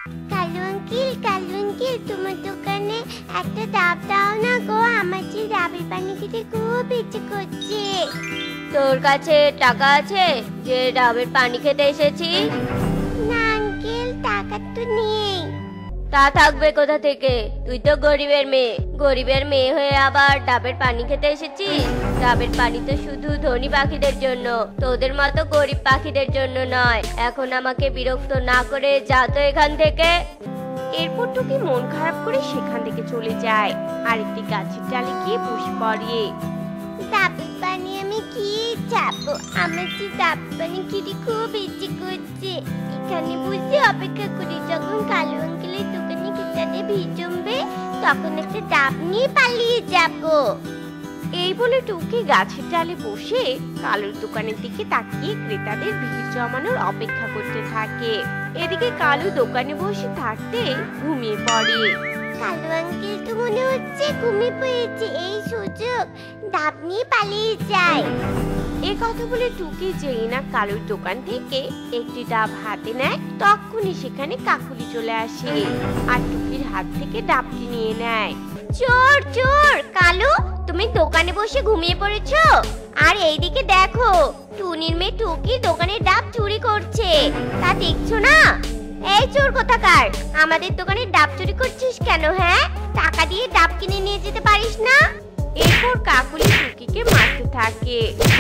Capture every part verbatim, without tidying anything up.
Kalu uncle, Kalu uncle, তোমার দোকানে একটা ডাব দাও না গো, আমার যে ডাবের পানি খেতে খুব ইচ্ছে করছে। তোর কাছে টাকা আছে যে ডাবের পানি খেতে এসেছি? না আঙ্কেল, টাকা তো নেই। তা থাকবে কোথা থেকে? তুই তো গরিবের মেয়ে, গরিবের মেয়ে হয়ে আবার ডাবের পানি খেতে এসেছিস? ডাবের পানি তো শুধু ধনী পাখিদের জন্য, তোদের মতো গরিব পাখিদের জন্য নয়। এখন আমাকে বিরক্ত না করে যা তো এখান থেকে। এরপর টুকি মন খারাপ করে সেখান থেকে চলে যায় আর একটি গাছের ডালে গিয়ে বসে পড়ে। ডাবের পানি আমি কি চাবো, আমার যে ডাবের পানি খেতে খুব ইচ্ছে করছে। এখানে বসে অপেক্ষা করি যখন কালু আঙ্কেলের দোকানে খেতে ভিড় জমবে, তখন একটা ডাব নিয়ে পালিয়ে যাবো। এই বলে টুকি গাছের ডালে বসে কালুর দোকানের দিকে তাকিয়ে ক্রেতাদের ভিড় জমানোর অপেক্ষা করতে থাকে। এদিকে কালু দোকানে বসে থাকতে ঘুমিয়ে পড়ে। কালু আঙ্কেল তো মনে হচ্ছে ঘুমিয়ে পড়েছে, এই সুযোগ ডাব নিয়ে পালিয়ে যায়। এই কথা বলে টুকি যেই না কালুর দোকান থেকে একটি ডাব হাতে নেয়, তখনই সেখানে কাকুলি চলে আসে আর টুকির হাত থেকে ডাবটি নিয়ে নেয়। চোর চোর, কালু তুমি দোকানে বসে ঘুমিয়ে পড়েছো, আর এইদিকে দেখো টুনির মেয়ে টুকি দোকানের ডাব চুরি করছে, তা দেখছো না? এই চোর কোথাকার, আমাদের দোকানের ডাব চুরি করছিস কেন? হ্যাঁ, টাকা দিয়ে ডাব কিনে নিয়ে যেতে পারিস না? এরপর কাকুলি টুকিকে মারতে থাকে।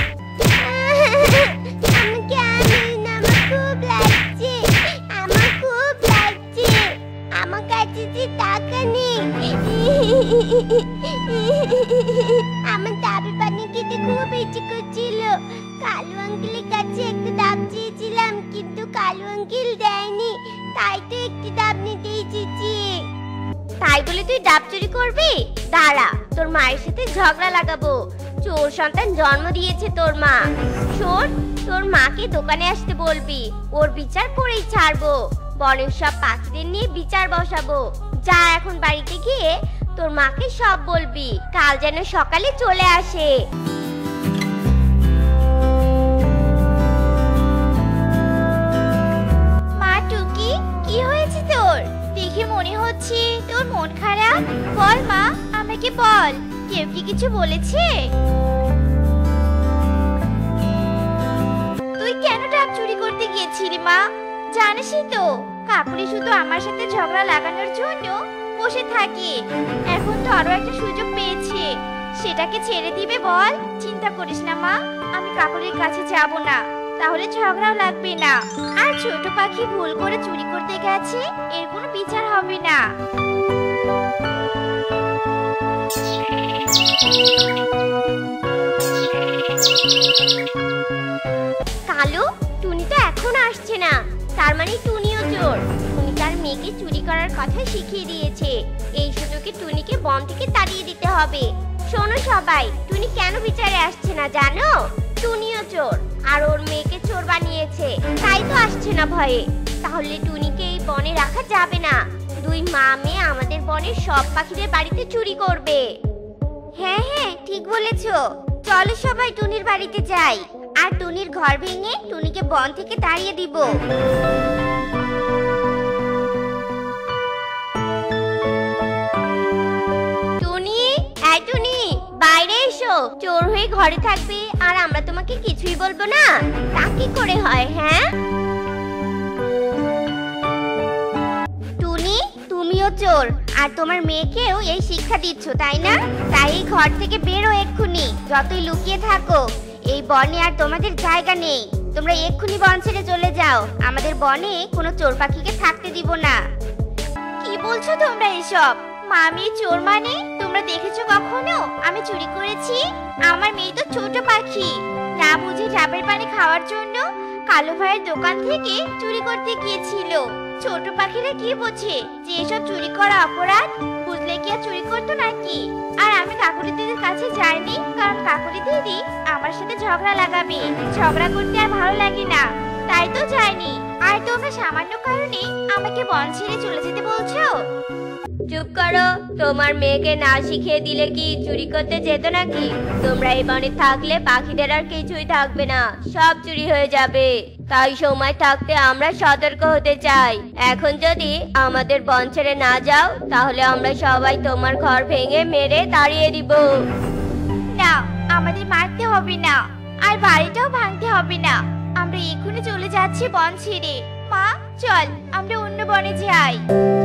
আমাকে আনবেন না, আমার খুব লাগছে, আমার খুব লাগছে, আমার কাছে যে টাকা নেই। আমার ডাবের পানি খেতে খুব ইচ্ছে করছিল, কালু আঙ্কেলের কাছে একটু ডাব চেয়েছিলাম, কিন্তু কালু আঙ্কেল দেয়নি, তাই তো একটি ডাব নিতে এসেছি। তাই বলে তুই ডাব চুরি করবি? দাঁড়া, তোর মায়ের সাথে ঝগড়া লাগাবো। চোর সন্তান জন্ম দিয়েছে তোর মা। শোন, তোর মাকে দোকানে আসতে বলবি, ওর বিচার করেই ছাড়বো। বনের সব পাখিদের নিয়ে বিচার বসাবো। যা এখন বাড়িতে গিয়ে তোর মাকে সব বলবি, কাল যেন সকালে চলে আসে। মা টুকি, কি হয়েছে তোর? দেখে মনে হচ্ছে তোর মন খারাপ। বল মা, আমাকে বল, কেউ কি কিছু বলেছে? তুই কেন ডাব চুরি করতে গিয়েছিলি মা? জানিসই তো কাকুলি শুধু আমার সাথে ঝগড়া লাগানোর জন্য বসে থাকে। এখন তো আরো একটা সুযোগ পেয়েছে, সেটাকে ছেড়ে দিবে বল? চিন্তা করিস না মা, আমি কাকুলির কাছে যাব না, তাহলে ঝগড়াও লাগবে না। আর ছোট পাখি ভুল করে চুরি করতে গেছে, এর কোনো বিচার হবে না। কালু, টুনি তো এখন আসছে না, তার মানে টুনিও চোর। টুনি তার মেয়েকে চুরি করার কথা শিখিয়ে দিয়েছে, এই সুযোগে টুনিকে বন থেকে তাড়িয়ে দিতে হবে। শোনো সবাই, টুনি কেন বিচারে আসছে না জানো? টুনিও চোর, আর ওর মেয়েকে চোর বানিয়েছে, তাই তো আসছে না ভয়ে। তাহলে টুনিকে এই বনে রাখা যাবে না, দুই মা মেয়ে আমাদের বনের সব পাখিদের বাড়িতে চুরি করবে। হ্যাঁ হ্যাঁ, ঠিক বলেছো, চলো সবাই টুনির বাড়িতে যাই, আর টুনির ঘর ভেঙে টুনিকে বন থেকে তাড়িয়ে দিব। টুনি, এই টুনি, বাইরে এসো। চোর হয়ে ঘরে থাকবে আর আমরা তোমাকে কিছুই বলবো না, তা কি করে হয়? হ্যাঁ টুনি, তুমিও চোর, আর তোমার মেয়েকেও এই শিক্ষা দিচ্ছ, তাই না? তাই এই ঘর থেকে বেরো এক্ষুনি, যতই লুকিয়ে থাকো এই বনে আর তোমাদের জায়গা নেই। তোমরা এক্ষুনি বন ছেড়ে চলে যাও, আমাদের বনে কোনো চোর পাখিকে থাকতে দিব না। কি বলছো তোমরা এসব? মা, আমি চোর মানে? তোমরা দেখেছো কখনো আমি চুরি করেছি? আমার মেয়ে তো ছোট পাখি, না বুঝে ডাবের পানি খাওয়ার জন্য কালু ভাইয়ের দোকান থেকে চুরি করতে গিয়েছিল। ছোট পাখিরা কি বোঝে যে এসব চুরি করা অপরাধ? বুঝলে কি আর চুরি করতো নাকি? আর আমি কাকুলি দিদির কাছে যাইনি, কারণ কাকুলি দিদি আমার সাথে ঝগড়া লাগাবে, ঝগড়া করতে আর ভালো লাগে না, তাই তো যাইনি। আর তোমরা সামান্য কারণে আমাকে বন ছেড়ে চলে যেতে বলছো? চুপ করো, তোমার মেয়েকে না শিখিয়ে দিলে কি চুরি করতে যেত নাকি? তোমরা এই বনে থাকলে পাখিদের আর কিছুই থাকবে না, সব চুরি হয়ে যাবে। তাই সময় থাকতে আমরা সতর্ক হতে চাই। এখন যদি আমাদের বন ছেড়ে না যাও তাহলে আমরা সবাই তোমার ঘর ভেঙে মেরে তাড়িয়ে দিব। না, আমাদের মারতে হবে না, আর বাড়িটাও ভাঙতে হবে না। আমরা এখনই চলে যাচ্ছি বন ছেড়ে। মা, চল আমরা অন্য বনে যাই।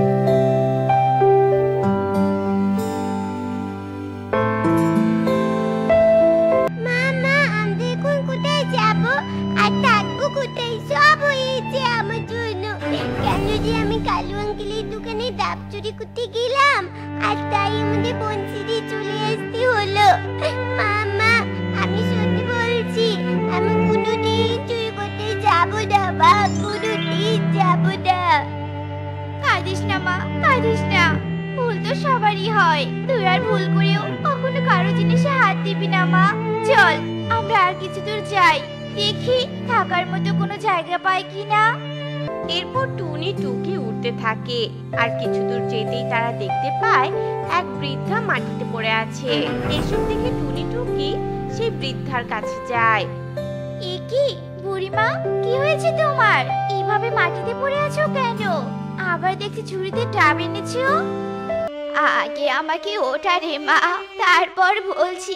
মামা, আমরা এখন কোথায় যাব আর থাকবো কোথায়? সব হয়েছে আমার জন্য। কেন যে আমি কালু আঙ্কেলের দোকানে ডাব চুরি করতে গেলাম, আর তাই আমাদের বঞ্চিতে চলে আসতে হলো। মামা, আমি সত্যি বলছি, আমি কোনোদিন চুরি করতে যাব না মা, কোনোদিন যাব না। কাঁদিস না মা, কাঁদিস না। ভুল তো সবারই হয়, তুই আর ভুল করেও কখনো কারো জিনিসে হাত দিবি না মা। চল আমরা আর কিছু দূর যাই, দেখি থাকার মতো কোনো জায়গা পাই কিনা। এরপর টুনি টুকি উঠতে থাকে, আর কিছু দূর যেতেই তারা দেখতে পায় এক বৃদ্ধা মাটিতে পড়ে আছে। এসব দেখে টুনি টুকি সেই বৃদ্ধার কাছে যায়। এ কি বুড়িমা, কি হয়েছে তোমার? এইভাবে মাটিতে পড়ে আছো কেন? আবার দেখছি ঝুড়িতে ডাব এনেছো। আগে আমাকে ওঠা রে মা, তারপর বলছি।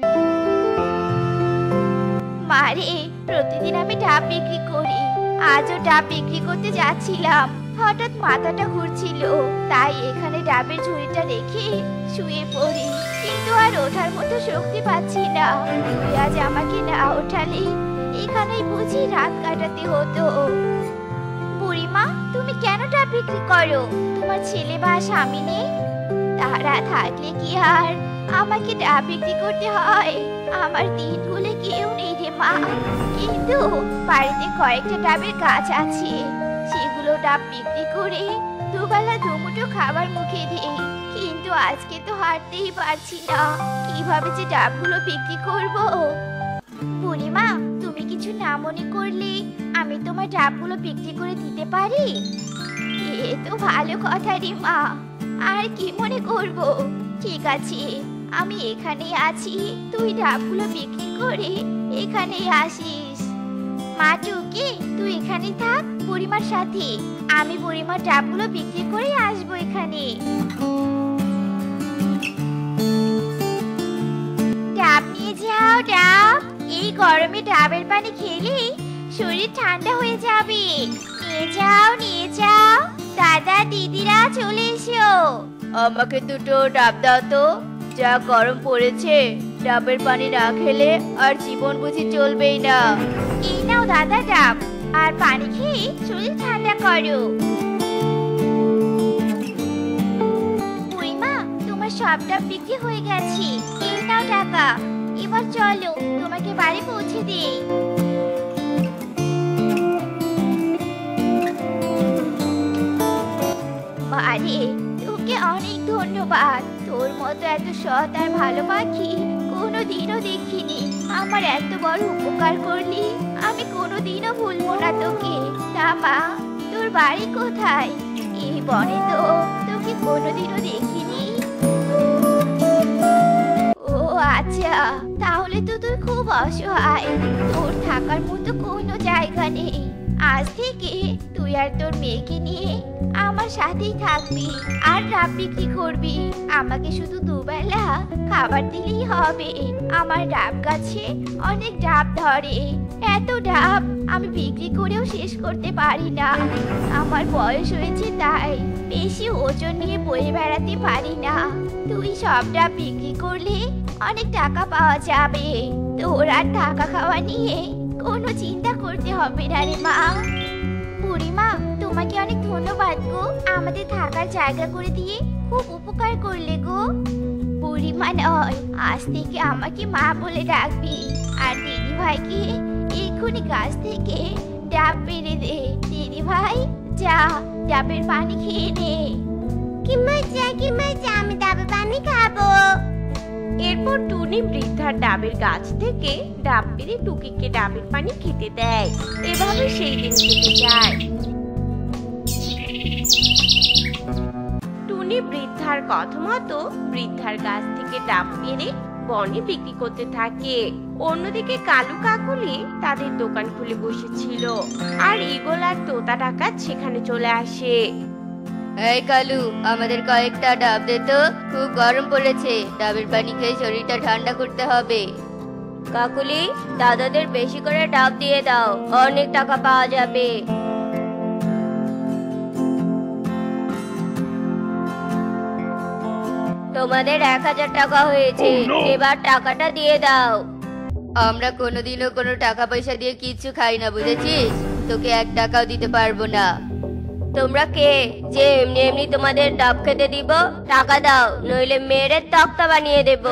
মারে, প্রতিদিন আমি ডাব বিক্রি করি, আজও ডাব বিক্রি করতে যাচ্ছিলাম, হঠাৎ মাথাটা ঘুরছিল, তাই এখানে ডাবের ঝুড়িটা রেখে শুয়ে পড়ি, কিন্তু আর ওঠার মতো শক্তি পাচ্ছি না। তুই আজ আমাকে না ওঠালে এখানেই বুঝি রাত কাটাতে হতো। বুড়িমা, তুমি কেন ডাব বিক্রি করো? তোমার ছেলে বা স্বামী নেই? তারা থাকলে কি আর আমাকে ডাব বিক্রি করতে হয়? আমার দিনগুলো কেউ নেই রে মা, কিন্তু বাড়িতে কয়েকটা ডাবের গাছ আছে, সেগুলো ডাব বিক্রি করে দুবেলা দুমুঠো খাবার মুখে দিই, কিন্তু আজকে তো হাঁটতেই পারছি না, কিভাবে যে ডাবগুলো বিক্রি করব? বুড়িমা, তুমি কিছু না মনে করলে আমি তোমার ডাবগুলো বিক্রি করে দিতে পারি। এ তো ভালো কথা রে মা, আর কি মনে করব? ঠিক আছে, আমি এখানেই আছি, তুই ডাবগুলো বিক্রি করে এখানেই আসিস। মা টুকি, তুই এখানে থাক বুড়িমার সাথে, আমি বুড়িমার ডাবগুলো বিক্রি করে আসবো এখানে। ডাব নিয়ে যাও, ডাব। এই গরমে ডাবের পানি খেলে শরীর ঠান্ডা হয়ে যাবে। নিয়ে যাও, নিয়ে যাও। দাদা দিদিরা চলে এসো। আমাকে দুটো ডাব দাও তো, যা গরম পড়েছে, ডাবের পানি না খেলে আর জীবন বুঝি চলবেই না। এই নাও দাদা ডাব, আর পানি খেয়ে শরীর ঠান্ডা করো। বুড়িমা, তোমার সব ডাব বিক্রি হয়ে গেছে, এই নাও টাকা। এবার চলো তোমাকে বাড়ি পৌঁছে দিই। মারে, তোকে অনেক ধন্যবাদ। তোর মতো এত সৎ আর ভালো পাখি কোনোদিনও দেখিনি। আমার এত বড় উপকার করলি, আমি কোনোদিনও ভুলবো না তোকে। তা মা, তোর বাড়ি কোথায়? এই বনে তো তোকে কোনোদিনও দেখিনি। ও আচ্ছা, তাহলে তো তুই খুব অসহায়, তোর থাকার মতো কোনো জায়গা নেই। আজ থেকে তুই আর তোর মেয়েকে নিয়ে আমার সাথেই থাকবি আর ডাব বিক্রি করবি। আমাকে শুধু দুবেলা খাবার দিলেই হবে। আমার ডাব গাছে অনেক ডাব ধরে, এত ডাব আমি বিক্রি করেও শেষ করতে পারি না। আমার বয়স হয়েছে, তাই বেশি ওজন নিয়ে বয়ে বেড়াতে পারি না। তুই সব ডাব বিক্রি করলে অনেক টাকা পাওয়া যাবে, তোর আর টাকা খাওয়া নিয়ে কোনো চিন্তা করতে হবে না রে মা। বুড়িমা, তোমাকে অনেক ধন্যবাদ গো, আমাদের থাকার জায়গা করে দিয়ে খুব উপকার করলে গো। বুড়িমা নয়, আজ থেকে আমাকে মা বলে ডাকবি। আর দিদি ভাইকে এক্ষুনি গাছ থেকে ডাব পেরে দে। দিদি ভাই, যা ডাবের পানি খেয়ে নে। কি মজা, কি মজা, আমি ডাবের পানি খাবো। এরপর টুনি বৃদ্ধার ডাবের গাছ থেকে ডাব পেরে টুকিকে ডাবের পানি খেতে দেয়। এভাবে সেই দিন কেটে যায়। টুনি বৃদ্ধার কথা মতো বৃদ্ধার গাছ থেকে ডাব পেরে বনে বিক্রি করতে থাকে। অন্যদিকে কালু কাকুলি তাদের দোকান খুলে বসেছিল, আর ঈগল আর তোতা ডাকাত সেখানে চলে আসে। এই কালু, আমাদের কয়েকটা ডাব দে তো, খুব গরম পড়েছে, ডাবের পানি খেয়ে শরীরটা ঠান্ডা করতে হবে। কাকুলি, দাদাদের বেশি করে ডাব দিয়ে দাও, অনেক টাকা পাওয়া যাবে। তোমাদের এক হাজার টাকা হয়েছে, এবার টাকাটা দিয়ে দাও। আমরা কোনোদিনও কোনো টাকা পয়সা দিয়ে কিচ্ছু খাই না, বুঝেছিস? তোকে এক টাকাও দিতে পারবো না। তোমরা কে যে এমনি এমনি তোমাদের ডাব খেতে দিব? টাকা দাও, নইলে মেরে তক্তা বানিয়ে দেব।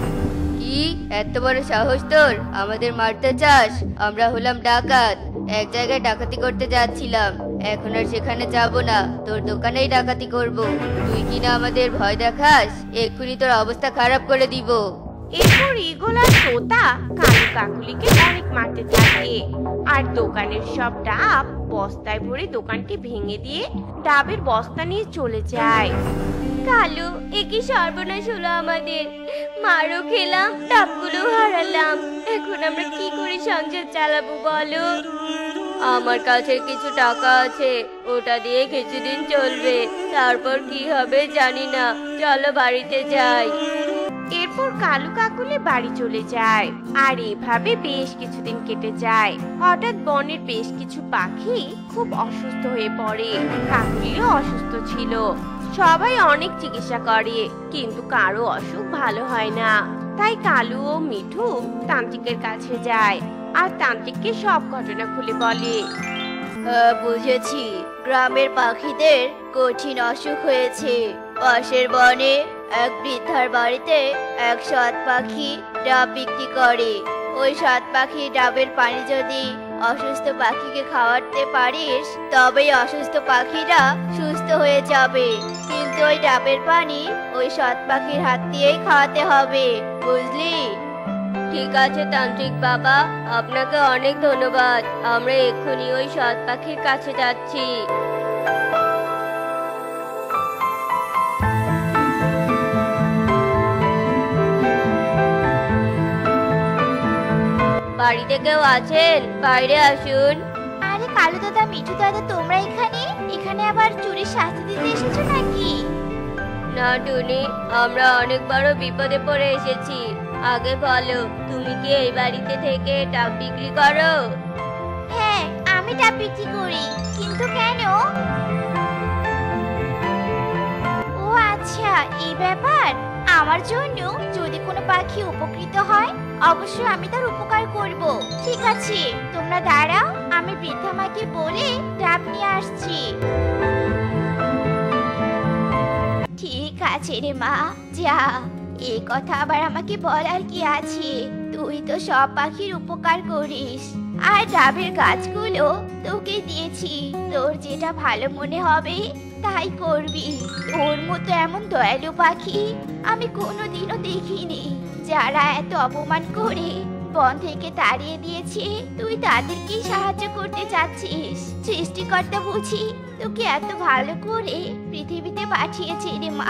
কি এত বড় সাহস তোর, আমাদের মারতে চাস? আমরা হলাম ডাকাত, এক জায়গায় ডাকাতি করতে যাচ্ছিলাম, এখন আর সেখানে যাব না, তোর দোকানেই ডাকাতি করব। তুই কিনা আমাদের ভয় দেখাস, এক্ষুনি তোর অবস্থা খারাপ করে দিব। এরপর ঈগল আর তোতা কালু কাকুলিকে অনেক মারতে থাকে, আর দোকানের সব ডাব বস্তায় ভরে দোকানটি ভেঙে দিয়ে ডাবের বস্তা নিয়ে চলে যায়। কালু, এ কি সর্বনাশ হলো আমাদের, মারও খেলাম, ডাবগুলো হারালাম, এখন আমরা কি করে সংসার চালাবো বলো? আমার কাছে কিছু টাকা আছে, ওটা দিয়ে কিছুদিন চলবে, তারপর কি হবে জানি না, চলো বাড়িতে যাই। এরপর কালু কাকুলি বাড়ি চলে যায়, আর এভাবে বেশ কিছুদিন কেটে যায়। হঠাৎ বনের বেশ কিছু পাখি খুব অসুস্থ হয়ে পড়ে। কাকুলিও অসুস্থ ছিল, সবাই অনেক চিকিৎসা করে, কিন্তু কারো অসুখ ভালো হয় না। তাই কালু ও মিঠু তান্ত্রিকের কাছে যায়, আর তান্ত্রিককে সব ঘটনা খুলে বলে। হ্যাঁ, বুঝেছি, গ্রামের পাখিদের কঠিন অসুখ হয়েছে। পাশের বনে এক বৃদ্ধার বাড়িতে এক সৎ পাখি ডাব বিক্রি করে। ওই সৎ পাখি ডাবের পানি যদি অসুস্থ পাখিকে খাওয়াতে পারিস, তবেই অসুস্থ পাখিরা সুস্থ হয়ে যাবে। কিন্তু ওই ডাবের পানি ওই সৎ পাখির হাত দিয়েই খাওয়াতে হবে, বুঝলি? ঠিক আছে তান্ত্রিক বাবা, আপনাকে অনেক ধন্যবাদ। আমরা এক্ষুনি ওই সৎ পাখির কাছে যাচ্ছি। বাড়িতে কেউ আছেন? বাইরে আসুন। আরে কালু দাদা, মিঠু দাদা, তোমরা এখানে এখানে আবার চুরির শাস্তি দিতে এসেছো নাকি? না টুনি, আমরা অনেক বড় বিপদে পড়ে এসেছি। আগে বলো, তুমি কি এই বাড়িতে থেকে ডাব বিক্রি করো? হ্যাঁ, আমি ডাব বিক্রি করি, কিন্তু কেন? ও আচ্ছা, এই ব্যাপার। আমার জন্য যদি কোনো পাখি উপকৃত হয়, অবশ্যই আমি তার উপকার করব। ঠিক আছে, তোমরা দাঁড়াও, আমি বৃদ্ধা মাকে বলে ডাব নিয়ে আসছি। ঠিক আছে রে মা, যা। এই কথা আবার আমাকে বলার কি আছে? তুই তো সব পাখির উপকার করিস, আর ডাবের গাছগুলো তোকে দিয়েছি, তোর যেটা ভালো মনে হবে তাই করবি। তোর মতো এমন দয়ালু পাখি আমি কোনোদিনও দেখিনি, যারা এত অপমান করে বন থেকে তাড়িয়ে দিয়েছে, তুই তাদেরকে সাহায্য করতে চাচ্ছিস। সৃষ্টিকর্তা বুঝি তোকে এত ভালো করে পৃথিবীতে পাঠিয়েছে রে মা।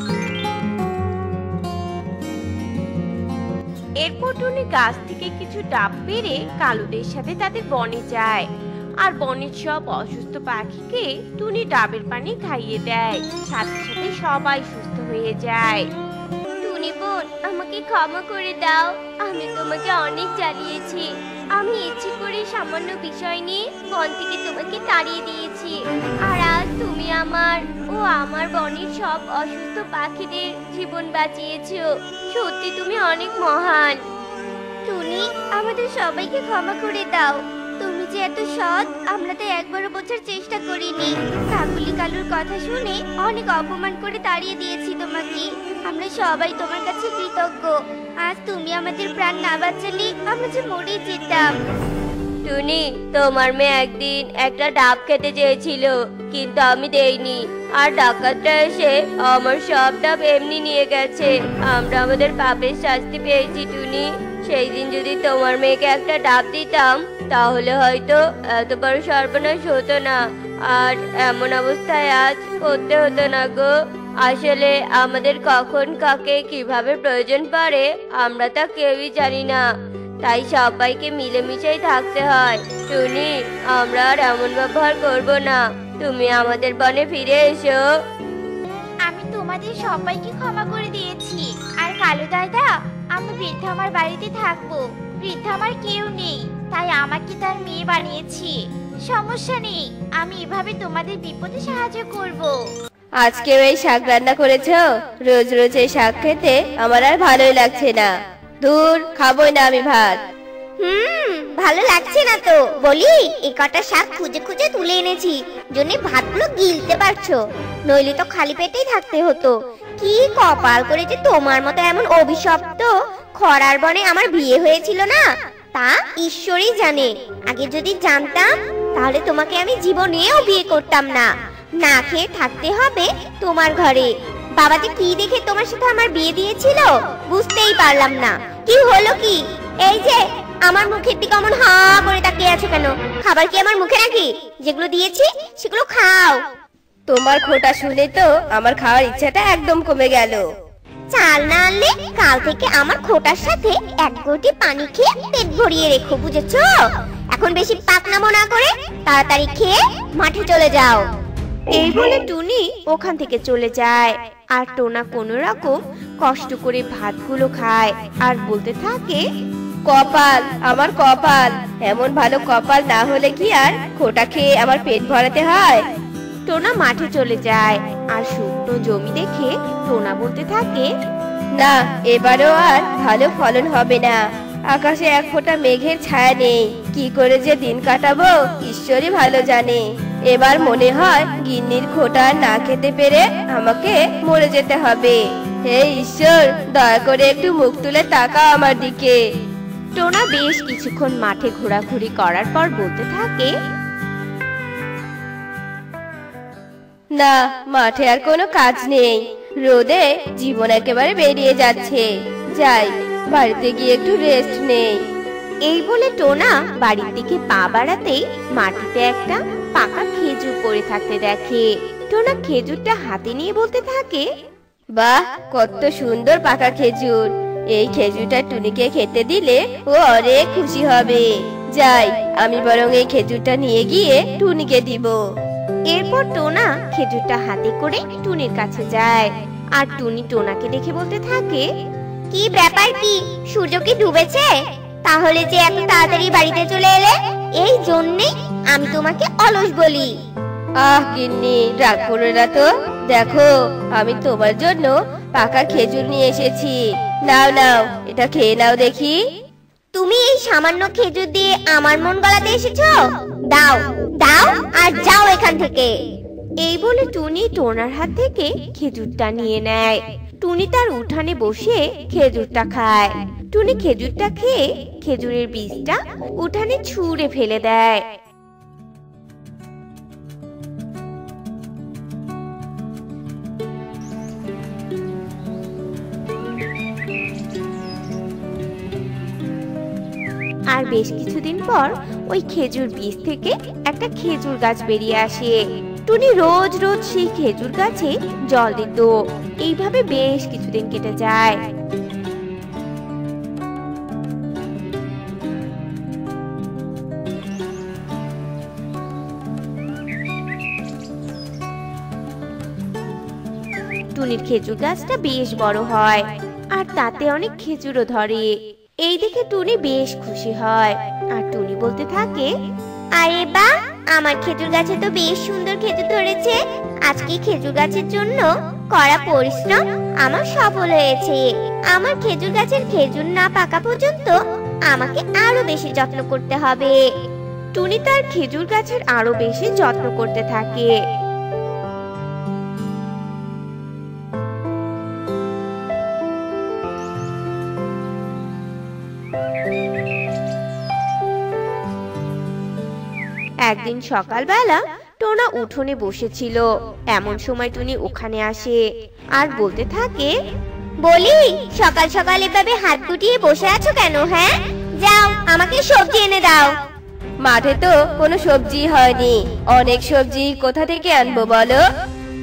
এরপর টুনি গাছ থেকে কিছু ডাব পেড়ে কালুদের সাথে তাদের বনে যায়, আর বনের সব অসুস্থ পাখিকে টুনি ডাবের পানি খাইয়ে দেয়। সাথে সাথে সবাই সুস্থ হয়ে যায়। টুনি বোন, আমাকে ক্ষমা করে দাও, আমি তোমাকে অনেক জ্বালিয়েছি। আমি ইচ্ছে করে সামান্য বিষয় নিয়ে বন থেকে তোমাকে তাড়িয়ে দিয়েছি, আর আজ তুমি আমার ও আমার বনের সব অসুস্থ পাখিদের জীবন বাঁচিয়েছো। সত্যি তুমি অনেক মহান। টুনি, আমাদের সবাইকে ক্ষমা করে দাও। তুমি যে এত সৎ, আমরা তো একবারও বোঝার চেষ্টা করিনি। কাকুলি কালুর কথা শুনে অনেক অপমান করে তাড়িয়ে দিয়েছি তোমাকে। আমরা সবাই তোমার কাছে কৃতজ্ঞ। আজ তুমি আমাদের প্রাণ না বাঁচালে আমরা যে মরে যেতাম। টুনি, তোমার মেয়ে একদিন একটা ডাব খেতে চেয়েছিল, কিন্তু আমি দেইনি, আর ডাকাতটা এসে আমার সব ডাব এমনি নিয়ে গেছে। আমরা আমাদের পাপের শাস্তি পেয়েছি টুনি। সেই দিন যদি তোমার মেয়েকে একটা ডাব দিতাম, তাহলে হয়তো এত বড় সর্বনাশ হতো না, আর এমন অবস্থায় আজ করতে হতো না গো। আসলে আমাদের কখন কাকে কিভাবে প্রয়োজন পড়ে আমরা তা কেউই জানি না, তাই সবাইকে মিলেমিশেই থাকতে হয়। টুনি, আমরা আর এমন ব্যবহার করব না, তুমি আমাদের বনে ফিরে এসো। আমি তোমাদের সবাইকে ক্ষমা করে দিয়েছি। আর কালু দাদা, আমি বৃদ্ধা আমার বাড়িতে থাকবো। বৃদ্ধা আমার কেউ নেই, তাই আমাকে তার মেয়ে বানিয়েছি। সমস্যা নেই, আমি এভাবে তোমাদের বিপদে সাহায্য করব। আজকেও এই শাক রান্না করেছো? রোজ রোজ এই শাক খেতে আমার আর ভালোই লাগছে না। দূর, খাবোই না আমি ভাত। হুম, ভালো লাগছে না তো। বলি, এই কটা শাক খুঁজে খুঁজে তুলে এনেছি, জন্য ভাতগুলো গিলতে পারছো, নইলে তো খালি পেটেই থাকতে হতো। কি কপাল করে যে তোমার মতো এমন অভিশপ্ত খরার বনে আমার বিয়ে হয়েছিল না, তা ঈশ্বরই জানে। আগে যদি জানতাম, তাহলে তোমাকে আমি জীবনেও বিয়ে করতাম না। না খেয়ে থাকতে হবে তোমার ঘরে। বাবা যে কি দেখে তোমার সাথে আমার বিয়ে দিয়েছিল বুঝতেই পারলাম না। কি হলো কি? এই যে আমার মুখের দিকে অমন হা করে তাকিয়ে আছো কেন? খাবার কি আমার মুখে নাকি? যেগুলো দিয়েছি সেগুলো খাও। তোমার খোটা শুনে তো আমার খাওয়ার ইচ্ছাটা একদম কমে গেল। চাল না আনলে কাল থেকে আমার খোটার সাথে এক ঘটি পানি খেয়ে পেট ভরিয়ে রেখো, বুঝেছো? এখন বেশি পাকনামো না করে তাড়াতাড়ি খেয়ে মাঠে চলে যাও। এই বলে টুনি ওখান থেকে চলে যায়। আর টোনা কোনো রকম কষ্ট করে ভাতগুলো খায় আর বলতে থাকে, কপাল, আমার কপাল, এমন ভালো কপাল না হলে কি আর খোটা খেয়ে আমার পেট ভরাতে হয়? টোনা মাঠে চলে যায় আর শুকনো জমি দেখে টোনা বলতে থাকে, না, এবারও আর ভালো ফলন হবে না। আকাশে এক ফোঁটা মেঘের ছায়া নেই, কি করে যে দিন কাটাবো ঈশ্বরই ভালো জানে। এবার মনে হয় গিন্নির খোটা না খেতে পেরে আমাকে মরে যেতে হবে। হে ঈশ্বর, দয়া করে একটু মুখ তুলে তাকাও আমার দিকে। টোনা বেশ কিছুক্ষণ মাঠে ঘোরাঘুরি করার পর বলতে থাকে, না, মাঠে আর কোনো কাজ নেই, রোদে জীবন একেবারে বেরিয়ে যাচ্ছে। যাই, বাড়িতে গিয়ে একটু রেস্ট নেই। এই বলে টোনা বাড়ির দিকে পা বাড়াতেই মাটিতে একটা পাকা খেজুর পড়ে থাকতে দেখে। টোনা খেজুরটা হাতে নিয়ে বলতে থাকে, বাহ, কত সুন্দর পাকা খেজুর! এই খেজুরটা টুনিকে খেতে দিলে ও অনেক খুশি হবে। যাই, আমি বরং এই খেজুরটা নিয়ে গিয়ে টুনিকে দিব। এরপর টোনা খেজুরটা হাতে করে টুনির কাছে যায়। আর টুনি টোনাকে দেখে বলতে থাকে, কি ব্যাপার? কি সূর্য কি ডুবেছে? তাহলে যে এত তাড়াতাড়ি বাড়িতে চলে এলে? এই জন্যই আমি তোমাকে অলস বলি। আহ গিন্নি, রাগ করো না তো। দেখো, আমি তোমার জন্য পাকা খেজুর নিয়ে এসেছি। নাও নাও, এটা খেয়ে নাও দেখি। তুমি এই সামান্য খেজুর দিয়ে আমার মন গলাতে এসেছো? দাও দাও আর যাও এখান থেকে। এই বলে টুনি টোনার হাত থেকে খেজুরটা নিয়ে নেয়। টুনি তার উঠানে বসে খেজুরটা খায়। টুনি খেজুরটা খেয়ে খেজুরের বীজটা উঠানে ছুঁড়ে ফেলে দেয়। আর বেশ কিছুদিন পর ওই খেজুর বীজ থেকে একটা খেজুর গাছ বেরিয়ে আসে। টুনি রোজ রোজ সেই খেজুর গাছে জল দিত। এইভাবে বেশ কিছুদিন কেটে যায়। টুনির খেজুর গাছটা বেশ বড় হয় আর তাতে অনেক খেজুরও ধরে। এই দেখে টুনি বেশ খুশি হয় আর টুনি বলতে থাকে, আরে বাহ, আমার খেজুর গাছে তো বেশ সুন্দর খেজুর ধরেছে। আজকে খেজুর গাছের জন্য কড়া পরিশ্রম আমার সফল হয়েছে। আমার খেজুর গাছের খেজুর না পাকা পর্যন্ত আমাকে আরো বেশি যত্ন করতে হবে। টুনি তার খেজুর গাছের আরো বেশি যত্ন করতে থাকে। একদিন সকালবেলা টোনা উঠোনে বসেছিল। এমন সময় টুনি ওখানে আসে আর বলতে থাকে, বলি, সকাল সকাল এভাবে হাত গুটিয়ে বসে আছো কেন? হ্যাঁ, যাও আমাকে সবজি এনে দাও। মাঠে তো কোনো সবজি হয়নি, অনেক সবজি কোথা থেকে আনবো বলো?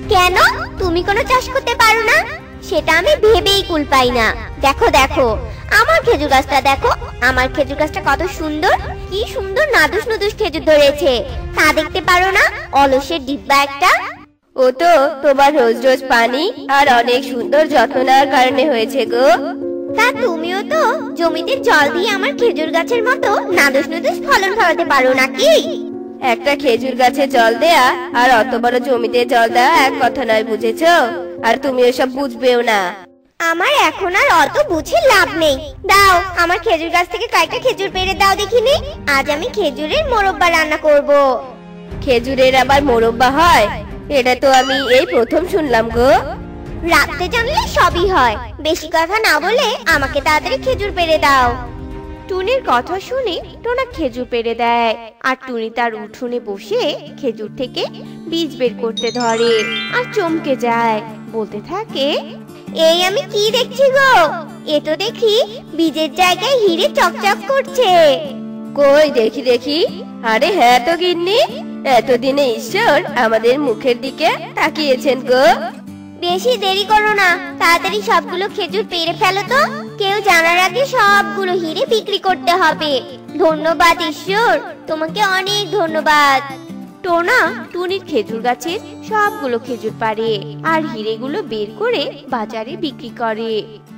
কেন তুমি কোনো চাষ করতে পারো না? সেটা আমি ভেবেই কুল পাই না। দেখো দেখো আমার খেজুর গাছটা দেখো, আমার খেজুর গাছটা কত সুন্দর, কি সুন্দর নাদুস নুদুস খেজুর ধরেছে, তা দেখতে পারো না? অলসের ডিব্বা একটা। ও তো তোমার রোজ রোজ পানি আর অনেক সুন্দর যত্ন নেওয়ার কারণে হয়েছে গো। তা তুমিও তো জমিতে জল দিয়ে আমার খেজুর গাছের মতো নাদুস নুদুস ফলন ফলাতে পারো নাকি? একটা খেজুর গাছে জল দেয়া আর অত বড় জমিতে জল দেওয়া এক কথা নয়, বুঝেছো? আর তুমি এসব বুঝবেও না। আমার এখন আর অত বুঝে লাভ নেই। দাও আমার খেজুর গাছ থেকে কয়েকটা খেজুর পেড়ে দাও দেখিনি, আজ আমি খেজুরের মোরব্বা রান্না করব। খেজুরের আবার মোরব্বা হয়? এটা তো আমি এই প্রথম শুনলাম গো। রাখতে জানলে সবই হয়, বেশি কথা না বলে আমাকে তাড়াতাড়ি খেজুর পেড়ে দাও। টুনির কথা শুনে টোনা খেজুর পেড়ে দেয়, আর টুনি তার উঠোনে বসে খেজুর থেকে বীজ বের করতে ধরে আর চমকে যায়, বলতে থাকে, এই আমি কি দেখছি গো, এ তো দেখি বীজের জায়গায় হিরে চকচক করছে। কই দেখি দেখি। আরে হ্যাঁ তো গিন্নি, এতদিনে ঈশ্বর আমাদের মুখের দিকে তাকিয়েছেন গো। বেশি দেরি করো না, তাড়াতাড়ি সবগুলো খেজুর পেড়ে ফেলো তো, কেউ জানার আগে সবগুলো হিরে বিক্রি করতে হবে। ধন্যবাদ ঈশ্বর, তোমাকে অনেক ধন্যবাদ। টোনা টুনির খেজুর গাছের সবগুলো খেজুর পাড়ে আর হিরেগুলো বের করে বাজারে বিক্রি করে।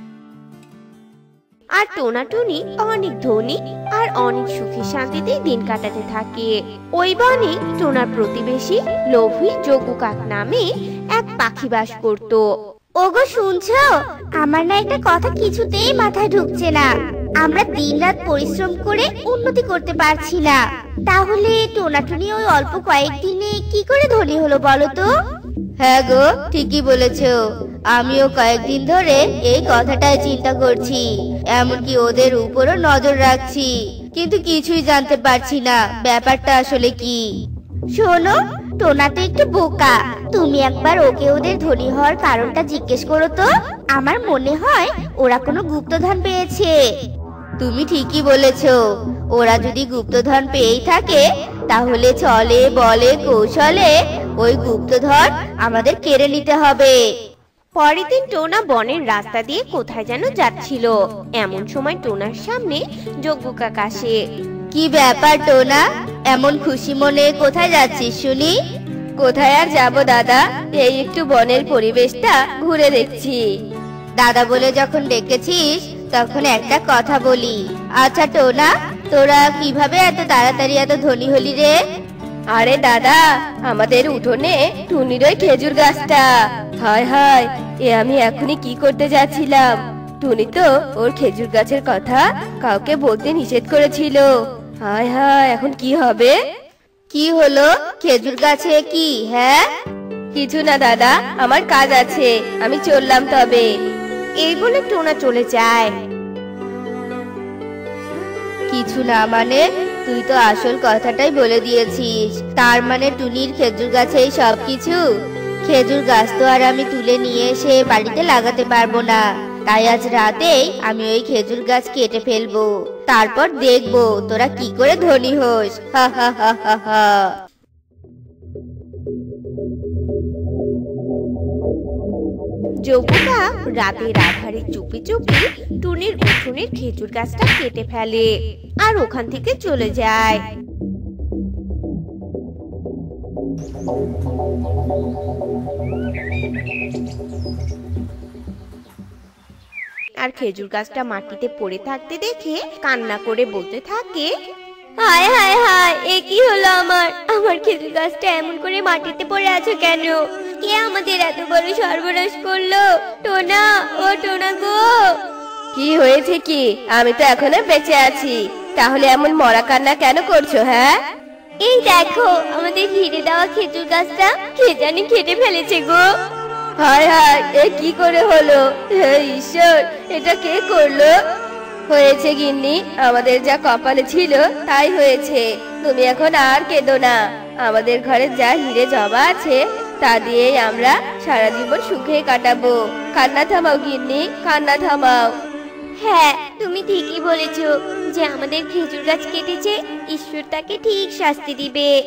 আর টোনা টুনি অনেক ধনী আর অনেক সুখে শান্তিতে দিন কাটাতে থাকে। ওই বনে টোনার প্রতিবেশী লোভী যোগু কাক নামে এক পাখি বাস করত। ওগো শুনছো, আমার না একটা কথা কিছুতেই মাথায় ঢুকছে না। আমরা দিনরাত পরিশ্রম করে উন্নতি করতে পারছি না, তাহলে টোনাটুনি ওই অল্প কয়েকদিনে কি করে ধনী হলো বলো তো? হ্যাঁ গো, ঠিকই বলেছো। আমিও কয়েকদিন ধরে এই কথাটাই চিন্তা করছি, এমনকি ওদের উপরও নজর রাখছি, কিন্তু কিছুই জানতে পারছি না ব্যাপারটা আসলে কি। শোনো, টোনা তো একটু বোকা, তুমি একবার ওকে ওদের ধনী হওয়ার কারণটা জিজ্ঞেস করো তো। আমার মনে হয় ওরা কোনো গুপ্তধন পেয়েছে। তুমি ঠিকই বলেছো, ওরা যদি গুপ্তধন পেয়েই থাকে তাহলে চলে বলে কৌশলে ওই গুপ্তধন আমাদের কেড়ে নিতে হবে। পরের দিন টোনা বনের রাস্তা দিয়ে কোথায় যেন যাচ্ছিল, এমন সময় টোনার সামনে যজ্ঞ কাক আসে। কি ব্যাপার টোনা, এমন খুশি মনে কোথায় যাচ্ছিস শুনি? কোথায় আর যাবো দাদা, এই একটু বনের পরিবেশটা ঘুরে দেখছি। দাদা বলে যখন ডেকেছিস তখন একটা কথা বলি। আচ্ছা টোনা, তোরা কিভাবে এত তাড়াতাড়ি এত ধনী হলি রে? আরে দাদা, আমাদের উঠোনে টুনির ওই খেজুর গাছটা। হায় হায়, এ আমি এখনই কি করতে যাচ্ছিলাম। টুনি তো ওর খেজুর গাছের কথা কাউকে বলতে নিষেধ করেছিল। হায় হায়, এখন কি হবে? কি হলো খেজুর গাছে কি? হ্যাঁ কিছু না দাদা, আমার কাজ আছে, আমি চললাম তবে। এই বলে টোনা চলে যায়। কিছু না মানে? তুই তো আসল কথাটাই বলে দিয়েছিস। তার মানে টুনির খেজুর গাছেই সবকিছু? খেজুর গাছ তো আর আমি তুলে নিয়ে এসে বাড়িতে লাগাতে পারবো না, তাই আজ রাতেই আমি ওই খেজুর গাছ কেটে ফেলবো, তারপর দেখবো তোরা কি করে ধনী হোস। হা হা হা হা হা। যজ্ঞটা রাতের আধারে চুপি চুপি টুনির উঠোনের খেজুর গাছটা কেটে ফেলে আর ওখান থেকে চলে যায়। আর খেজুর গাছটা মাটিতে পড়ে থাকতে দেখে কান্না করে বলতে থাকে, হায় হায় হায়, এ কি হলো আমার? আমার খেজুর গাছটা এমন করে মাটিতে পড়ে আছো কেন? কে আমাদের এত বড় সর্বনাশ করলো? টোনা, ও টোনা গো! কি হয়েছে কি? আমি তো এখনো বেঁচে আছি, তাহলে এমন মরা কান্না কেন করছো? হ্যাঁ, এই দেখো আমাদের হিরে দেওয়া খেজুর গাছটা কে জানি কেটে ফেলেছে গো। হায় হায়, এ কি করে হলো? হে ঈশ্বর, এটা কে করলো? হয়েছে গিন্নি, আমাদের যা কপালে ছিল তাই হয়েছে। তুমি এখন আর কেঁদো না, আমাদের ঘরে যা হিরে জমা আছে তা দিয়েই আমরা সারা জীবন সুখে কাটাবো। কান্না থামাও গিন্নি, কান্না থামাও। হ্যাঁ, তুমি ঠিকই বলেছো, যে আমাদের খেজুর গাছ কেটেছে ঈশ্বর তাকে ঠিক শাস্তি দিবে।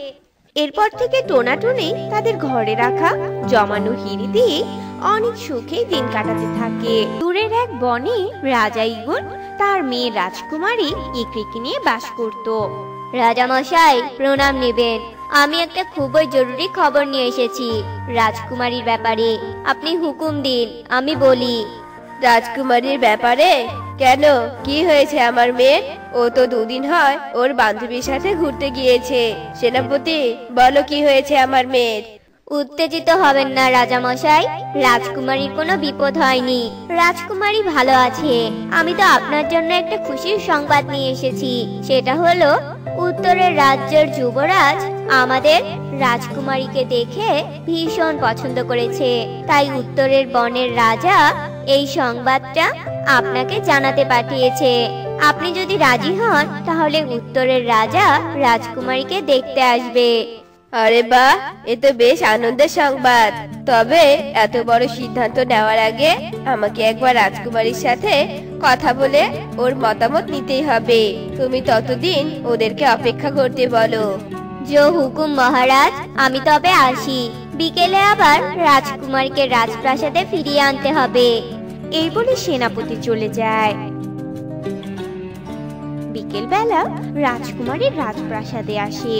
এরপর থেকে টোনাটুনি তাদের ঘরে রাখা জমানো হিড়ি দিয়ে অনেক সুখে দিন কাটাতে থাকে। দূরের এক বনে রাজা ঈগল তার মেয়ে রাজকুমারী ইকরিকে নিয়ে বাস করত। রাজামশাই প্রণাম নেবেন। আমি একটা খুবই জরুরি খবর নিয়ে এসেছি রাজকুমারীর ব্যাপারে। আপনি হুকুম দিন, আমি বলি। রাজকুমারীর ব্যাপারে? কেন, কি হয়েছে আমার মেয়ের? ও তো দুদিন হয় ওর বান্ধবীর সাথে ঘুরতে গিয়েছে। সেনাপতি, বলো কি হয়েছে আমার মেয়ের? উত্তেজিত হবেন না রাজামশাই, রাজকুমারীর কোনো বিপদ হয়নি। রাজকুমারী ভালো আছে। আমি তো আপনার জন্য একটা খুশির সংবাদ নিয়ে এসেছি। সেটা হলো উত্তরের রাজ্যের যুবরাজ আমাদের রাজকুমারীকে দেখে ভীষণ পছন্দ করেছে। তাই উত্তরের বনের রাজা এই সংবাদটা আপনাকে জানাতে পাঠিয়েছে। আপনি যদি রাজি হন তাহলে উত্তরের রাজা রাজকুমারীকে দেখতে আসবে। আরে বাহ, এ তো বেশ আনন্দের সংবাদ। তবে এত বড় সিদ্ধান্ত নেওয়ার আগে আমাকে একবার রাজকুমারীর সাথে কথা বলে ওর মতামত নিতেই হবে। তুমি ততদিন ওদেরকে অপেক্ষা করতে বলো। জো হুকুম মহারাজ, আমি তবে আসি। বিকেলে আবার রাজকুমারীকে রাজপ্রাসাদে ফিরিয়ে আনতে হবে। এই বলে সেনাপতি চলে যায়। বিকেল বেলা রাজকুমারী রাজপ্রাসাদে আসে।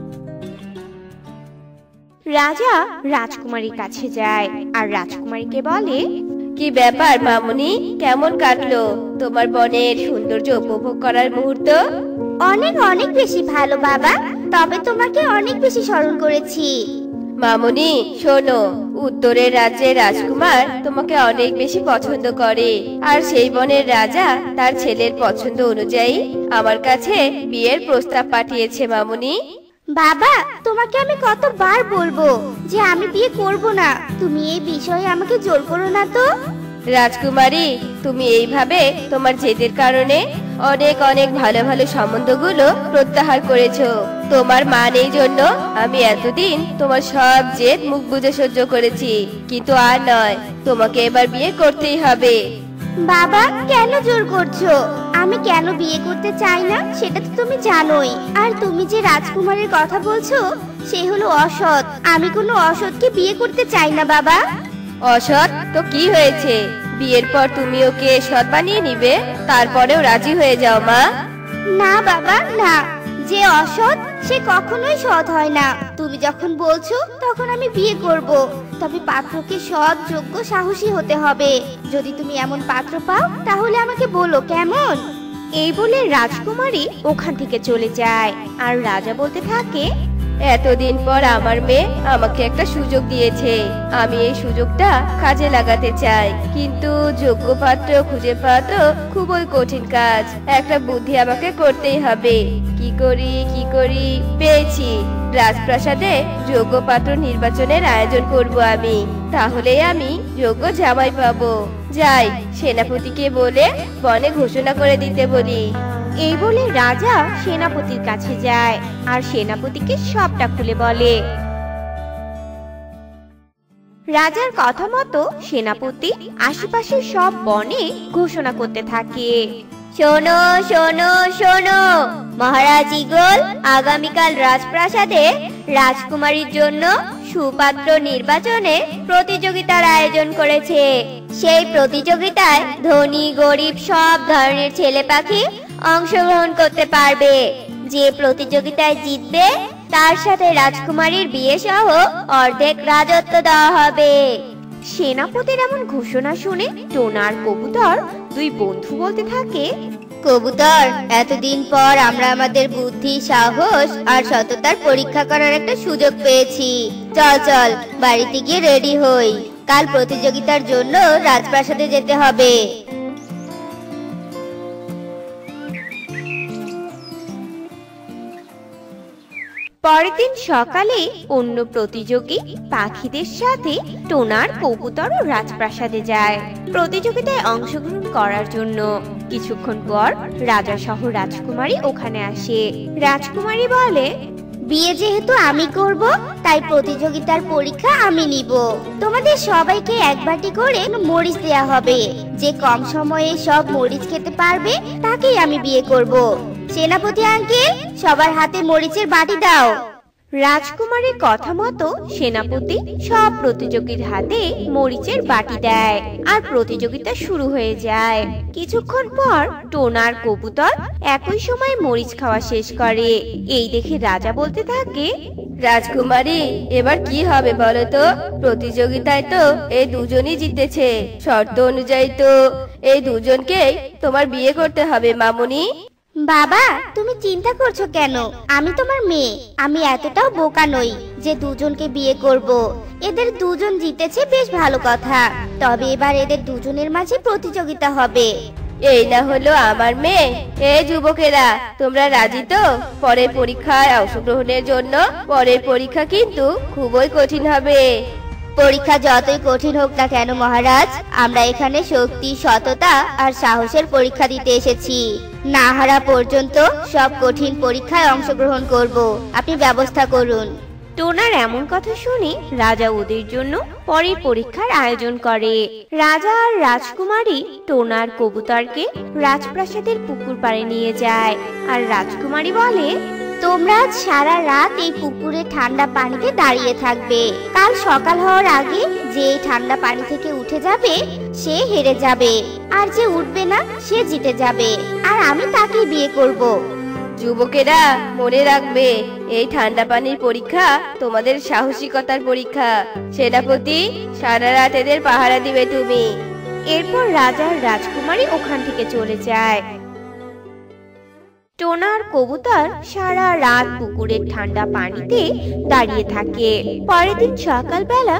রাজা রাজকুমারীর কাছে যায় আর রাজকুমারীকে বলে, কি ব্যাপার মামুনি, কেমন কাটলো তোমার বনের সৌন্দর্য উপভোগ করার মুহূর্ত? অনেক অনেক বেশি ভালো বাবা, তবে তোমাকে অনেক বেশি স্মরণ করেছি। মামুনি শোনো, উত্তরের রাজ্যের রাজকুমার তোমাকে অনেক বেশি পছন্দ করে, আর সেই বনের রাজা তার ছেলের পছন্দ অনুযায়ী আমার কাছে বিয়ের প্রস্তাব পাঠিয়েছে। মামুনি, বাবা, তোমাকে আমি কতবার বলবো যে আমি বিয়ে করব না। তুমি এই বিষয়ে আমাকে জোর করো না তো। রাজকুমারী, তুমি এইভাবে তোমার জেদের কারণে অনেক অনেক ভালো ভালো সম্বন্ধগুলো প্রত্যাহার করেছো। তোমার মা নেই জন্য আমি এতদিন তোমার সব জেদ মুখ বুজে সহ্য করেছি, কিন্তু আর নয়, তোমাকে এবার বিয়ে করতেই হবে। বাবা, কেন জোর করছো? আমি কেন বিয়ে করতে চাই না সেটা তো তুমি জানোই। আর তুমি যে রাজকুমারের কথা বলছো সে হলো অসৎ। আমি কোনো অসৎকে বিয়ে করতে চাই না বাবা। অসৎ তো কি হয়েছে? বিয়ের পর তুমি ওকে সৎ বানিয়ে নিবে, তারপরেও রাজি হয়ে যাও মা। না বাবা না, যে অসৎ সে কখনোই সৎ হয় না। তুমি যখন বলছো তখন আমি বিয়ে করব, তবে পাত্রকে সৎ, যোগ্য, সাহসী হতে হবে। যদি তুমি এমন পাত্র পাও তাহলে আমাকে বলো, কেমন? এই বলে রাজকুমারী ওখান থেকে চলে যায় আর রাজা বলতে থাকে, এতদিন পর আমার মেয়ে আমাকে একটা সুযোগ দিয়েছে, আমি এই সুযোগটা কাজে লাগাতে চাই। কিন্তু যোগ্য পাত্র খুঁজে পাওয়া তো খুবই কঠিন কাজ। একটা বুদ্ধি আমাকে করতেই হবে। কি করি কি করি পেয়েছি, রাজপ্রাসাদে যোগ্য পাত্র নির্বাচনের আয়োজন করব আমি, তাহলে আমি যোগ্য জামাই পাবো। যাই, সেনাপতিকে বলে বনে ঘোষণা করে দিতে বলি। এই বলে রাজা সেনাপতির কাছে যায় আর সেনাপতিকে সবটা খুলে বলে। রাজার কথা মতো সেনাপতি আশেপাশের সব বনে ঘোষণা করতে থাকে, শোনো শোনো শোনো, মহারাজ ঈগল আগামীকাল রাজপ্রাসাদে রাজকুমারীর জন্য সুপাত্র নির্বাচনে প্রতিযোগিতার আয়োজন করেছে। সেই প্রতিযোগিতায় ধনী গরিব সব ধরনের ছেলে পাখি অংশগ্রহণ করতে পারবে। যে প্রতিযোগিতায় জিতবে তার সাথে রাজকুমারীর বিয়ে সহ অর্ধেক রাজত্ব দেওয়া হবে। সেনাপতির এমন ঘোষণা শুনে টোনা আর কবুতর দুই বন্ধু বলতে থাকে, কবুতর, এতদিন পর আমরা আমাদের বুদ্ধি, সাহস আর সততার পরীক্ষা করার একটা সুযোগ পেয়েছি। চল চল বাড়িতে গিয়ে রেডি হই, কাল প্রতিযোগিতার জন্য রাজপ্রাসাদে যেতে হবে। পরের দিন সকালে অন্য প্রতিযোগী পাখিদের সাথে টোনার কবুতর ও রাজপ্রাসাদে যায় প্রতিযোগিতায় অংশগ্রহণ করার জন্য। কিছুক্ষণ পর রাজা সহ রাজকুমারী ওখানে আসে। রাজকুমারী বলে, বিয়ে যেহেতু আমি করব তাই প্রতিযোগিতার পরীক্ষা আমি নিব। তোমাদের সবাইকে এক বাটি করে মরিচ দেয়া হবে। যে কম সময়ে সব মরিচ খেতে পারবে তাকেই আমি বিয়ে করব। সেনাপতি আঙ্কেল, সবার হাতে মরিচের বাটি দাও। রাজকুমারীর কথা মতো সেনাপতি সব প্রতিযোগীর হাতে মরিচের বাটি দেয় আর প্রতিযোগিতা শুরু হয়ে যায়। কিছুক্ষণ পর টোনার কবুতর একই সময় মরিচ খাওয়া শেষ করে। এই দেখে রাজা বলতে থাকে, রাজকুমারী এবার কি হবে বলো তো? প্রতিযোগিতায় তো এই দুজনই জিতেছে, শর্ত অনুযায়ী তো এই দুজনকেই তোমার বিয়ে করতে হবে মামুনি। বাবা, তুমি চিন্তা করছো কেন? আমি তোমার মেয়ে, আমি এতটাও বোকা নই যে দুজনকে বিয়ে করব। এদের দুজন জিতেছে বেশ ভালো কথা, তবে এবার এদের দুজনের মাঝে প্রতিযোগিতা হবে। এই না হলো আমার মেয়ে। এই যুবকেরা, তোমরা রাজি তো পরের পরীক্ষায় অংশগ্রহণের জন্য? পরের পরীক্ষা কিন্তু খুবই কঠিন হবে। পরীক্ষা যতই কঠিন হোক না কেন মহারাজ, আমরা এখানে শক্তি, সততা আর সাহসের পরীক্ষা দিতে এসেছি। না হারা পর্যন্ত সব কঠিন পরীক্ষায় অংশগ্রহণ করব। আপনি ব্যবস্থা করুন। টোনার এমন কথা শুনে রাজা ওদের জন্য পরের পরীক্ষার আয়োজন করে। রাজা আর রাজকুমারী টোনার কবুতরকে রাজপ্রাসাদের পুকুর পাড়ে নিয়ে যায় আর রাজকুমারী বলে, তোমরা আজ সারা রাত এই পুকুরে ঠান্ডা পানিতে দাঁড়িয়ে থাকবে। কাল সকাল হওয়ার আগে যে এই ঠান্ডা পানি থেকে উঠে যাবে সে হেরে যাবে, আর যে উঠবে না সে জিতে যাবে, আর আমি তাকেই বিয়ে করব। যুবকেরা মনে রাখবে, এই ঠান্ডা পানির পরীক্ষা তোমাদের সাহসিকতার পরীক্ষা। সেনাপতি, সারা রাত এদের পাহারা দিবে তুমি। এরপর রাজা আর রাজকুমারী ওখান থেকে চলে যায়। টোনার কবুতর সারা রাত পুকুরের ঠান্ডা পানিতে দাঁড়িয়ে থাকে। পরের দিন সকালবেলা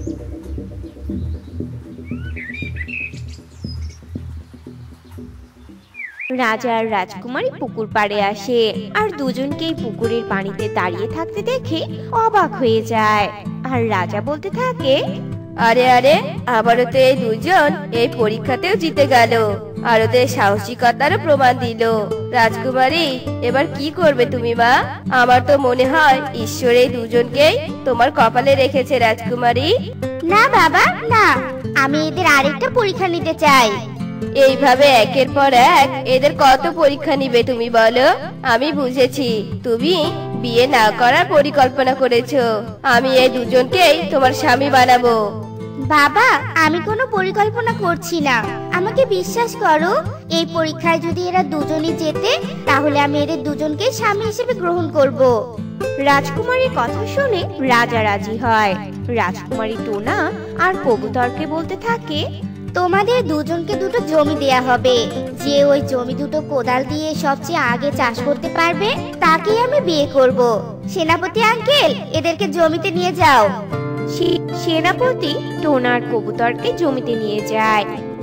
রাজা আর রাজকুমারী পুকুর পাড়ে আসে আর দুজনকেই পুকুরের পানিতে দাঁড়িয়ে থাকতে দেখে অবাক হয়ে যায়। আর রাজা বলতে থাকে, আরে আরে, আবারও তো এই দুজন এই পরীক্ষাতেও জিতে গেল আর ওদের সাহসিকতারও প্রমাণ দিল। রাজকুমারী, এবার কি করবে তুমি মা? আমার তো মনে হয় ঈশ্বর এই দুজনকেই তোমার কপালে রেখেছে রাজকুমারী। না বাবা, না, আমি এদের আরেকটা পরীক্ষা নিতে চাই। এইভাবে একের পর এক এদের কত পরীক্ষা নিবে তুমি বলো? আমি বুঝেছি, তুমি বিয়ে না করার পরিকল্পনা করেছো। আমি এই দুজনকেই তোমার স্বামী বানাবো। বাবা, আমি কোনো পরিকল্পনা করছি না, আমাকে বিশ্বাস করো। এই পরীক্ষায় যদি এরা দুজনই জেতে তাহলে আমি এদের দুজনকে স্বামী হিসেবে গ্রহণ করব। রাজকুমারীর কথা শুনে রাজা রাজি হয়। রাজকুমারী টোনা আর কবুতরকে বলতে থাকে, তোমাদের দুজনকে দুটো জমি দেয়া হবে। যে ওই জমি দুটো কোদাল দিয়ে সবচেয়ে আগে চাষ করতে পারবে তাকেই আমি বিয়ে করব। সেনাপতি আঙ্কেল, এদেরকে জমিতে নিয়ে যাও। সেনাপতি টোনার কবুতরকে জমিতে নিয়ে যায়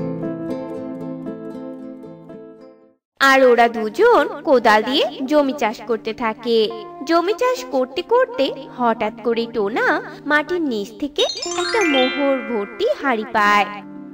আর ওরা দুজন কোদাল দিয়ে জমি চাষ করতে থাকে। জমি চাষ করতে করতে হঠাৎ করে টোনা মাটির নিচ থেকে একটা মোহর ভর্তি হাঁড়ি পায়।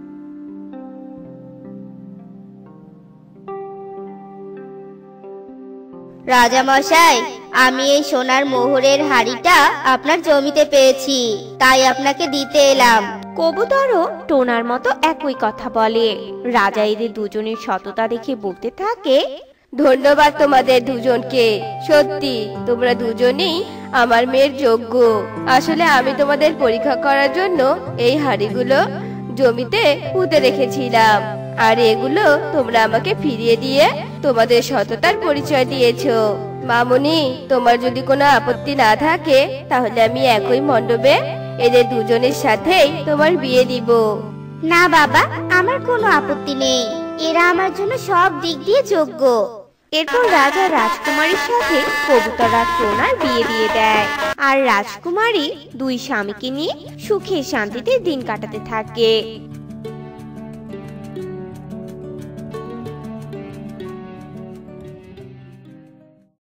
রাজা মশাই, আমি এই সোনার মোহরের হাড়িটা আপনার জমিতে পেয়েছি, তাই আপনাকে দিতে এলাম। কবুতরও টোনার মতো একই কথা বলে। রাজা এদের দুজনের সততা দেখে বলতে থাকে, ধন্যবাদ তোমাদের দুজনকে। সত্যি তোমরা দুজনেই আমার মেয়ের যোগ্য। আসলে আমি তোমাদের পরীক্ষা করার জন্য এই হাড়িগুলো জমিতে পুঁতে রেখেছিলাম, আর এগুলো তোমরা আমাকে ফিরিয়ে দিয়ে তোমাদের সততার পরিচয় দিয়েছো। মামুনি, তোমার যদি কোনো আপত্তি না থাকে তাহলে আমি একই মণ্ডপে এদের দুজনের সাথেই তোমার বিয়ে দিব। না বাবা, আমার কোনো আপত্তি নেই, এরা আমার জন্য সব দিক দিয়ে যোগ্য। এরপর রাজা রাজকুমারীর সাথে কবুতর আর টোনার বিয়ে দিয়ে দেয় আর রাজকুমারী দুই স্বামীকে নিয়ে সুখে শান্তিতে দিন কাটাতে থাকে।